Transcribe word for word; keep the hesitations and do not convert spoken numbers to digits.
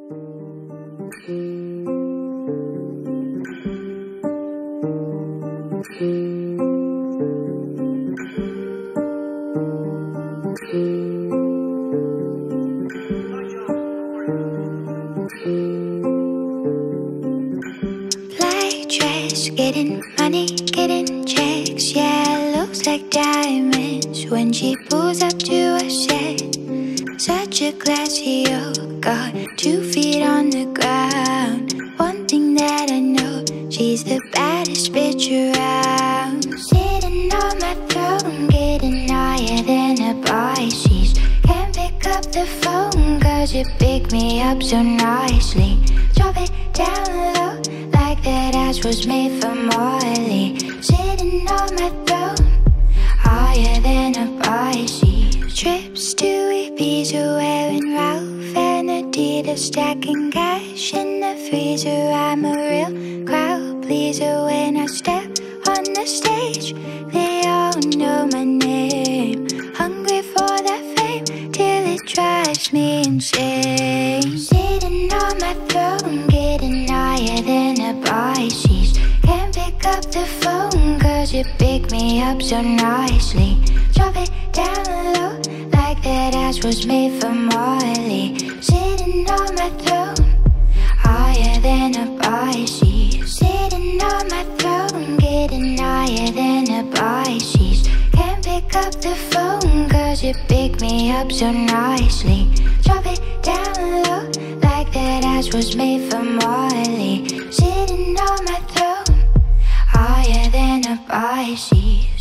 Getting money, getting checks, yeah, it looks like diamonds when she pulls up to a shed. Such a classy old girl, two feet on the ground. One thing that I know, she's the baddest bitch around. Sitting on my throne, getting higher than a Pisces. Can't pick up the phone cause you pick me up so nicely. Drop it down low like that ass was made for Marley. Sitting on my throne, higher than a Pisces. Trips to Ibiza, wearing Ralph and Adidas, stacking cash in the freezer. I'm a real crowd pleaser when I step on the stage. They all know my name, hungry for that fame till it drives me insane. Sitting on my throne, getting higher than a Pisces. Can't pick up the phone cause you pick me up so nicely. Drop it down low like that ass was made for Marley. Sitting on my throne, higher than a Pisces. Sitting on my throne, getting higher than a Pisces. Can't pick up the phone cause you pick me up so nicely. Drop it down low like that ass was made for Marley. Sitting on my throne, higher than a Pisces.